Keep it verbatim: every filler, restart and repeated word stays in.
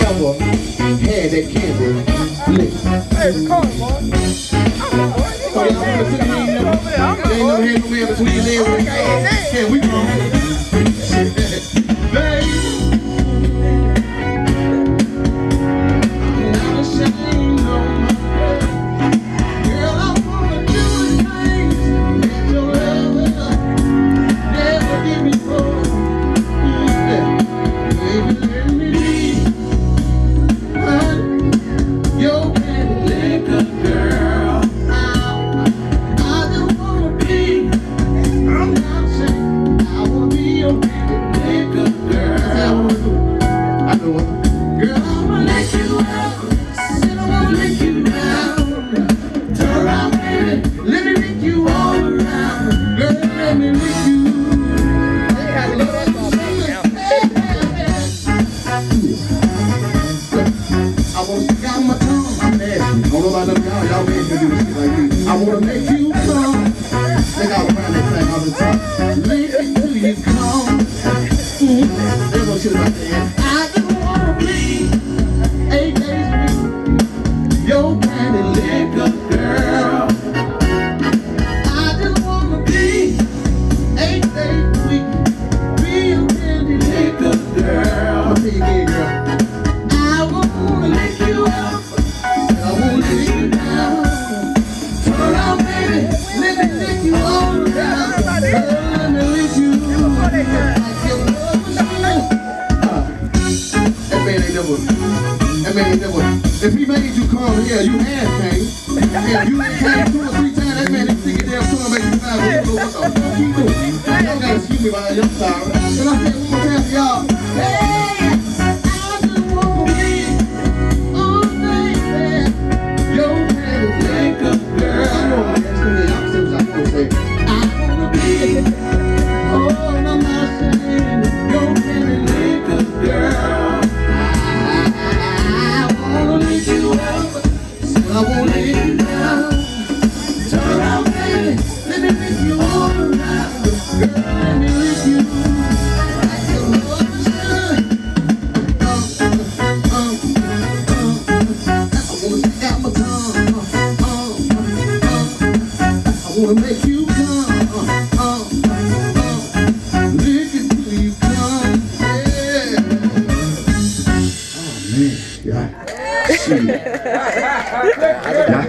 ever had that candy lick. Hey, come on, boy. So y'all wanna sit here and never, they ain't never had no man between legs. Can we go? Baby. I wanna make you come. Think I'll find that thing all the time. Make it till you come. Mm-hmm. There's no shit about that. I just wanna be eight days a week. Your candy liquor girl. I just wanna be eight days a week. Be your candy liquor girl. I'll tell you again, girl. I wanna lick you up. I wanna lick you down. That man ain't never, if he made you come here, you had pain. If you ain't came two or three times, that man ain't stick it down, come make you five. You don't know what the fuck he doing. Y'all gotta excuse me about your sorry. And I said one more time for y'all, hey, I just wanna be on baby. Your man is like a girl. I know I'm asking you, y'all say what I wanna say. I wanna be, oh, I'm not saying, your man is like a girl. I won't let you down. Turn around, baby. Let me make you all around. Girl, let me lick you like your mother should. Um, um, um, um. I wanna stick out my tongue. Um, um, um. I wanna make you come. Um, um, um. Lick it till you come. Yeah. Oh man, yeah. Shit.